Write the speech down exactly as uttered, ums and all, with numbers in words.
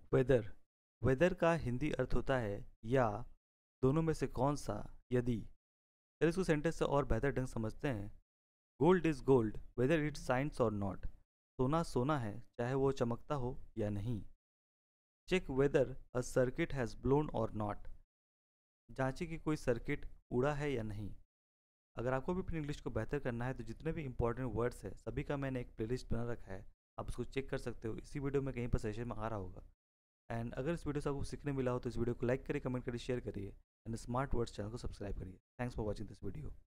Weather. Weather का हिंदी अर्थ होता है या, दोनों में से कौन सा, यदि। चलिए इसको सेंटेंस से और बेहतर ढंग समझते हैं। Gold is gold whether it shines और नॉट। सोना सोना है चाहे वो चमकता हो या नहीं। Check whether a circuit has blown और नॉट। जांचे कि कोई सर्किट उड़ा है या नहीं। अगर आपको भी अपनी इंग्लिश को बेहतर करना है तो जितने भी इंपॉर्टेंट वर्ड्स हैं सभी का मैंने एक प्लेलिस्ट बना रखा है। आप उसको चेक कर सकते हो, इसी वीडियो में कहीं पर सेशन में आ रहा होगा। एंड अगर इस वीडियो से आपको सीखने मिला हो तो इस वीडियो को लाइक करिए, कमेंट करिए, शेयर करिए एंड स्मार्ट वर्ड्स चैनल को सब्सक्राइब करिए। Thanks for watching this video.